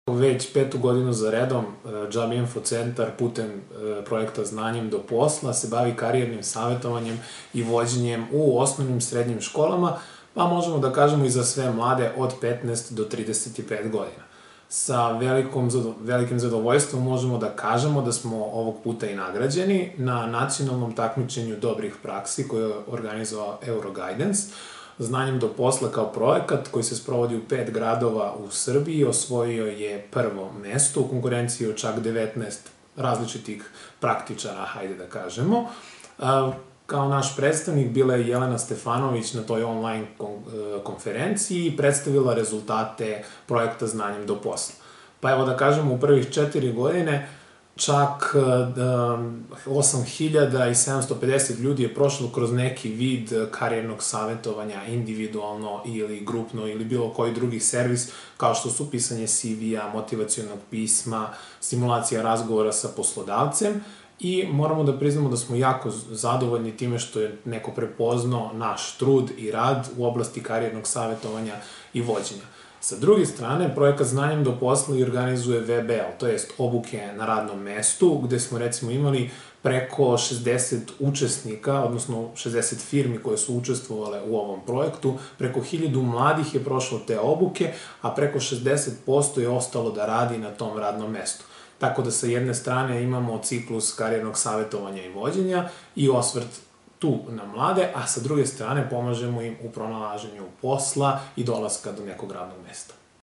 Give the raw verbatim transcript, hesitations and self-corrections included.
Već petu godinu za redom Job Info centar putem projekta Znanjem do posla se bavi karijernim savjetovanjem i vođenjem u osnovnim srednjim školama, pa možemo da kažemo i za sve mlade od petnaest do trideset pet godina. Sa velikom, velikim zadovoljstvom možemo da kažemo da smo ovog puta i nagrađeni na nacionalnom takmičenju dobrih praksi koje je organizovao Euroguidance. Znanjem do posla kao projekat koji se sprovodi u pet gradova u Srbiji osvojio je prvo mesto u konkurenciji od čak devetnaest različitih praktičara, hajde da kažemo. Kao naš predstavnik bila je Jelena Stefanović na toj online konferenciji i predstavila rezultate projekta Znanjem do posla. Pa evo da kažemo, u prvih četiri godine čak osam hiljada sedamsto pedeset ljudi je prošlo kroz neki vid karijernog savjetovanja, individualno ili grupno ili bilo koji drugi servis, kao što su pisanje C V-a, motivacionog pisma, simulacija razgovora sa poslodavcem. I moramo da priznamo da smo jako zadovoljni time što je neko prepoznao naš trud i rad u oblasti karijernog savjetovanja i vođenja. Sa druge strane, projekat Znanjem do posla i organizuje V B L, to jest obuke na radnom mestu, gde smo recimo imali preko šezdeset učesnika, odnosno šezdeset firmi koje su učestvovale u ovom projektu, preko hiljadu mladih je prošlo te obuke, a preko šezdeset posto je ostalo da radi na tom radnom mestu. Tako da sa jedne strane imamo ciklus karijernog savjetovanja i vođenja i osvrt tu na mlade, a sa druge strane pomažemo im u pronalaženju posla i dolaska do nekog radnog mesta.